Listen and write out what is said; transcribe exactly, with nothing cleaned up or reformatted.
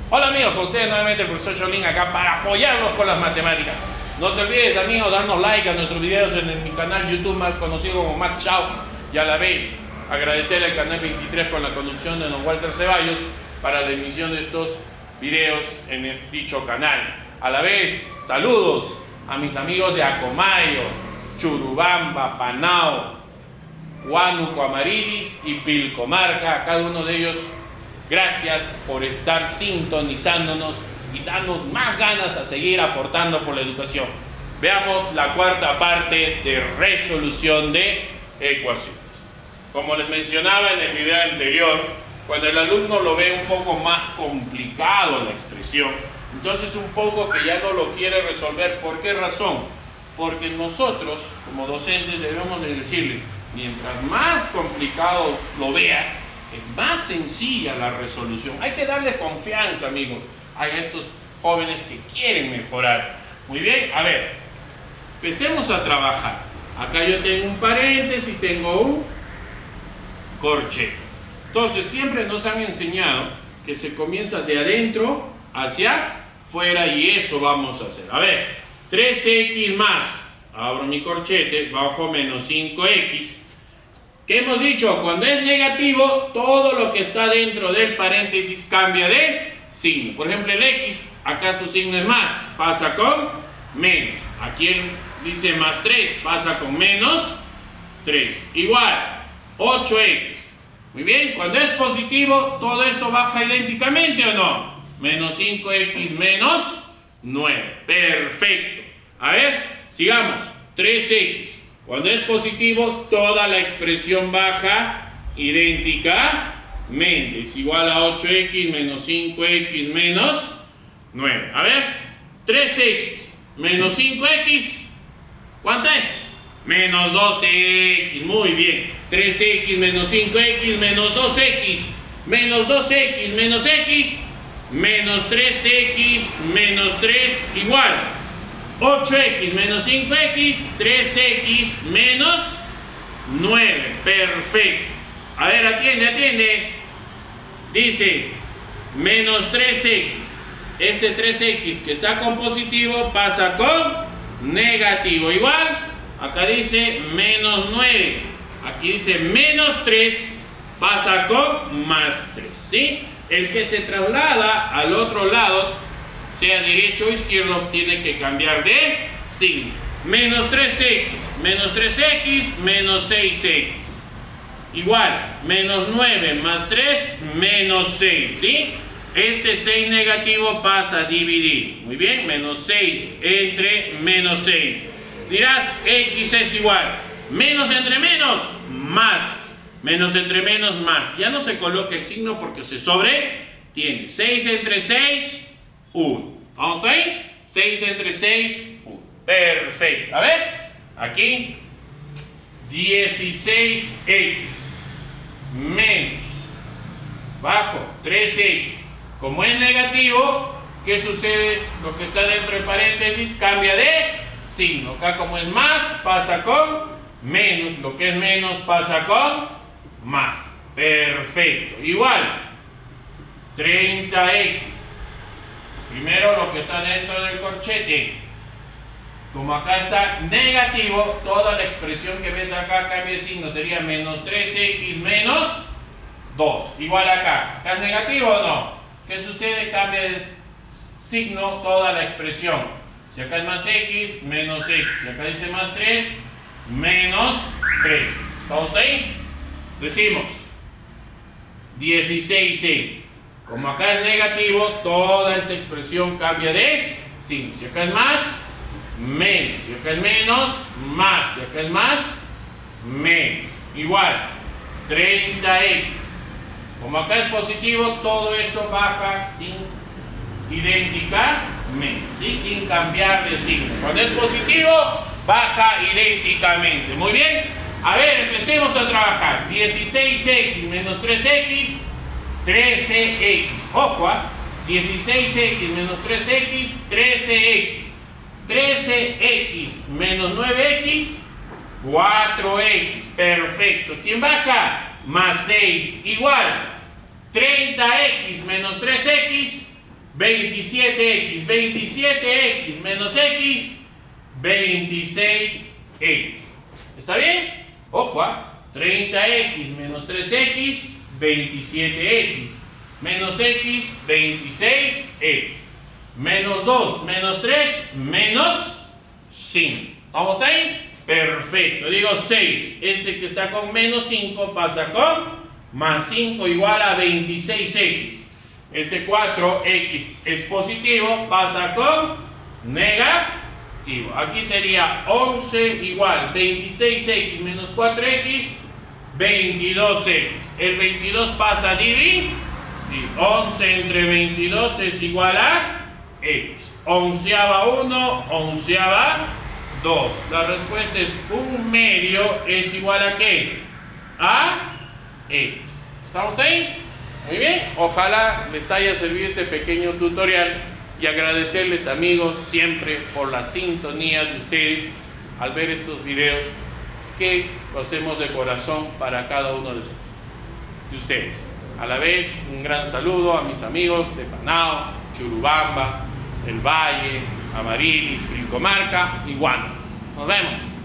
Hola amigos, con ustedes nuevamente el profesor Shaolin acá para apoyarlos con las matemáticas. No te olvides amigos, darnos like a nuestros videos en, en mi canal YouTube más conocido como Mat Chao, y a la vez agradecer al canal veintitrés con la conducción de don Walter Ceballos para la emisión de estos videos en este, dicho canal. A la vez saludos a mis amigos de Acomayo, Churubamba, Panao, Huánuco, Amarilis y Pilcomarca, a cada uno de ellos gracias por estar sintonizándonos y darnos más ganas a seguir aportando por la educación. Veamos la cuarta parte de resolución de ecuaciones. Como les mencionaba en el video anterior, cuando el alumno lo ve un poco más complicado la expresión, entonces un poco que ya no lo quiere resolver. ¿Por qué razón? Porque nosotros como docentes debemos de decirle, mientras más complicado lo veas, es más sencilla la resolución. Hay que darle confianza, amigos, a estos jóvenes que quieren mejorar. Muy bien, a ver, empecemos a trabajar. Acá yo tengo un paréntesis y tengo un corchete. Entonces, siempre nos han enseñado que se comienza de adentro hacia afuera y eso vamos a hacer. A ver, tres equis más, abro mi corchete, bajo menos cinco equis. ¿Qué hemos dicho? Cuando es negativo, todo lo que está dentro del paréntesis cambia de signo. Por ejemplo, el X, acá su signo es más, pasa con menos. Aquí él dice más tres, pasa con menos tres. Igual, ocho equis. Muy bien, cuando es positivo, todo esto baja idénticamente, ¿o no? Menos cinco equis menos nueve. Perfecto. A ver, sigamos. tres equis. Cuando es positivo, toda la expresión baja idénticamente. Es igual a ocho equis menos cinco equis menos nueve. A ver, tres equis menos cinco equis. ¿Cuánto es? Menos doce equis. Muy bien. tres equis menos cinco equis menos dos equis. Menos dos equis menos x. Menos tres equis menos tres igual. ocho equis menos cinco equis, tres equis menos nueve. Perfecto. A ver, atiende, atiende. Dices, menos tres equis. Este tres equis que está con positivo pasa con negativo. Igual, acá dice menos nueve. Aquí dice menos tres pasa con más tres. ¿Sí? El que se traslada al otro lado, sea derecho o izquierdo, tiene que cambiar de signo. Menos tres equis, menos tres equis, menos seis equis. Igual, menos nueve más tres, menos seis, ¿sí? Este seis negativo pasa a dividir. Muy bien, menos seis entre menos seis. Dirás, X es igual. Menos entre menos, más. Menos entre menos, más. Ya no se coloca el signo porque se sobretiene. seis entre seis, uno. ¿Vamos ahí? seis entre seis, uno. Perfecto. A ver, aquí dieciséis equis menos bajo tres equis. Como es negativo, ¿qué sucede? Lo que está dentro de paréntesis cambia de signo. Acá como es más, pasa con menos. Lo que es menos pasa con más. Perfecto. Igual, treinta equis. Primero lo que está dentro del corchete. Como acá está negativo, toda la expresión que ves acá cambia de signo. Sería menos tres equis menos dos. Igual acá. ¿Acá es negativo o no? ¿Qué sucede? Cambia de signo toda la expresión. Si acá es más x, menos x. Si acá dice más tres, menos tres. ¿Estamos ahí? Decimos dieciséis equis. Como acá es negativo, toda esta expresión cambia de signo. Si acá es más, menos. Si acá es menos, más. Si acá es más, menos. Igual, treinta equis. Como acá es positivo, todo esto baja sin idénticamente, ¿sí? Sin cambiar de signo. Cuando es positivo, baja idénticamente. Muy bien. A ver, empecemos a trabajar. dieciséis equis menos tres equis. trece equis. Ojo, ¿eh? dieciséis equis menos tres equis, trece equis. trece equis menos nueve equis, cuatro equis. Perfecto. ¿Quién baja? Más seis. Igual. treinta equis menos tres equis, veintisiete equis, veintisiete equis menos x, veintiséis equis. ¿Está bien? Ojo, ¿eh? treinta equis menos tres equis, veintisiete equis. Menos x, veintiséis equis. Menos dos, menos tres, menos cinco. ¿Vamos ahí? Perfecto. Digo seis. Este que está con menos cinco pasa con más cinco igual a veintiséis equis. Este cuatro equis es positivo, pasa con negativo. Aquí sería once igual veintiséis equis menos cuatro equis, veintidós equis. El veintidós pasa a dividir. once entre veintidós es igual a x. Onceava uno, onceava dos. La respuesta es un medio es igual a ¿qué? A x. ¿Estamos ahí? Muy bien. Ojalá les haya servido este pequeño tutorial y agradecerles, amigos, siempre por la sintonía de ustedes al ver estos videos que lo hacemos de corazón para cada uno de ustedes. A la vez, un gran saludo a mis amigos de Panao, Churubamba, El Valle, Amarilis, Pilcomarca y Guano. Nos vemos.